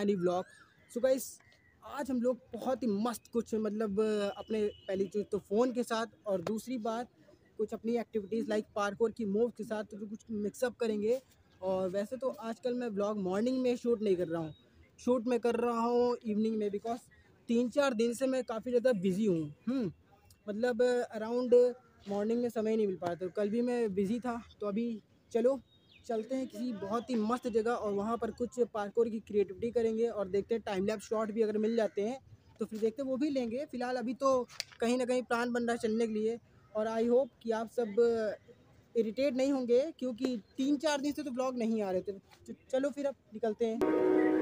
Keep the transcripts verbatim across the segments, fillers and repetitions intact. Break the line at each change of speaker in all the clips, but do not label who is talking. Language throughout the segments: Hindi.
मानी व्लॉग। सो गाइस, आज हम लोग बहुत ही मस्त कुछ मतलब अपने पहली चीज़ तो फ़ोन के साथ और दूसरी बात कुछ अपनी एक्टिविटीज़ लाइक पार्कोर की मूव के साथ तो कुछ मिक्सअप करेंगे। और वैसे तो आजकल मैं व्लॉग मॉर्निंग में शूट नहीं कर रहा हूँ, शूट मैं कर रहा हूँ इवनिंग में, बिकॉज तीन चार दिन से मैं काफ़ी ज़्यादा बिज़ी हूँ। मतलब अराउंड मॉर्निंग में समय नहीं मिल पाया, तो कल भी मैं बिज़ी था। तो अभी चलो चलते हैं किसी बहुत ही मस्त जगह और वहाँ पर कुछ पार्कोर की क्रिएटिविटी करेंगे और देखते हैं टाइम लैप्स शॉट भी अगर मिल जाते हैं तो फिर देखते हैं वो भी लेंगे। फ़िलहाल अभी तो कहीं ना कहीं प्लान बन रहा है चलने के लिए। और आई होप कि आप सब इरिटेट नहीं होंगे क्योंकि तीन चार दिन से तो ब्लॉग नहीं आ रहे थे। तो चलो फिर अब निकलते हैं।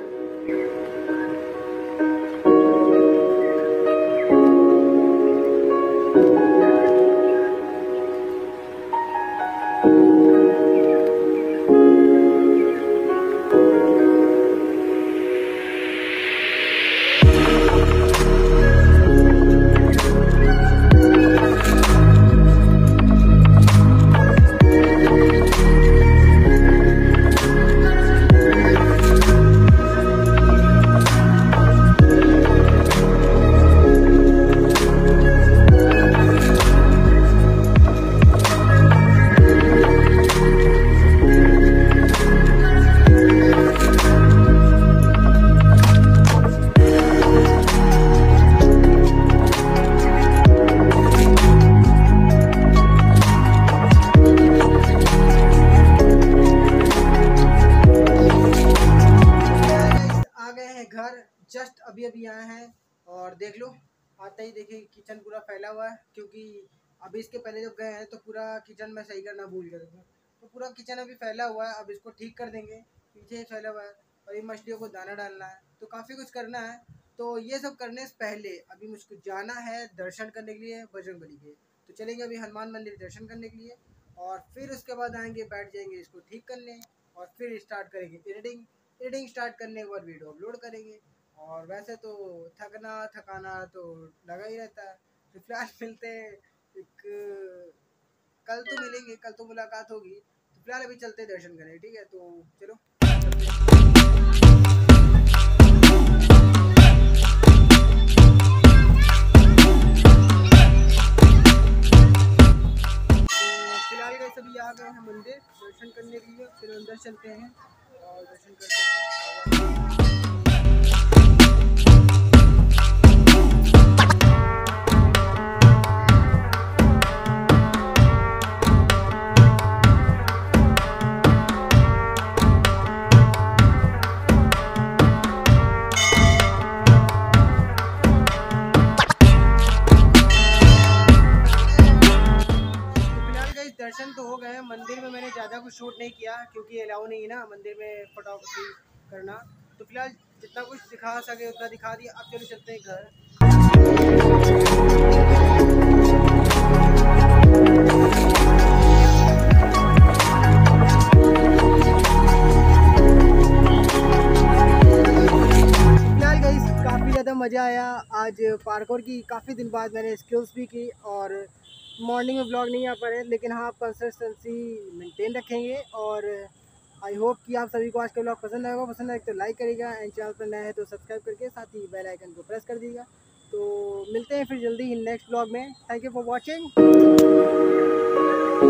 घर जस्ट अभी अभी आए हैं और देख लो, आते ही देखिए किचन पूरा फैला हुआ है क्योंकि अभी इसके पहले जब गए हैं तो पूरा किचन में सही करना भूल गए थे। तो पूरा किचन अभी फैला हुआ है, अब इसको ठीक कर देंगे। पीछे ही फैला हुआ है और ये मछलियों को दाना डालना है, तो काफ़ी कुछ करना है। तो ये सब करने से पहले अभी मुझको जाना है दर्शन करने के लिए बजरंगबली के। तो चलेंगे अभी हनुमान मंदिर दर्शन करने के लिए और फिर उसके बाद आएंगे, बैठ जाएंगे इसको ठीक करने और फिर स्टार्ट करेंगे एडिटिंग। एडिटिंग स्टार्ट करने के बाद वीडियो अपलोड करेंगे। और वैसे तो थकना थकाना तो लगा ही रहता है। तो फिलहाल मिलते हैं एक, कल तो मिलेंगे, कल तो मुलाकात होगी। तो फिलहाल अभी चलते हैं दर्शन करने, ठीक है? तो चलो। फिलहाल गए सभी आ गए हैं मंदिर दर्शन करने के लिए, फिर अंदर चलते हैं और दर्शन करते हैं। दर्शन तो हो गए हैं। मंदिर में मैंने ज़्यादा कुछ शूट नहीं किया क्योंकि अलाउ नहीं है ना मंदिर में फोटोग्राफी करना। तो फिलहाल जितना कुछ दिखा सके उतना दिखा दिया। अब चलो चलते हैं घर। फिलहाल गाइस काफ़ी ज़्यादा मज़ा आया आज पार्कोर की। काफ़ी दिन बाद मैंने स्किल्स भी की और मॉर्निंग में ब्लॉग नहीं आ पा रहे, लेकिन हाँ कंसिस्टेंसी मेंटेन रखेंगे। और आई होप कि आप सभी को आज का ब्लॉग पसंद आएगा। पसंद आए तो लाइक करिएगा एंड चैनल पर नया है तो सब्सक्राइब करके साथ ही बेल आइकन को प्रेस कर दीजिएगा। तो मिलते हैं फिर जल्दी ही नेक्स्ट ब्लॉग में। Thank you for watching.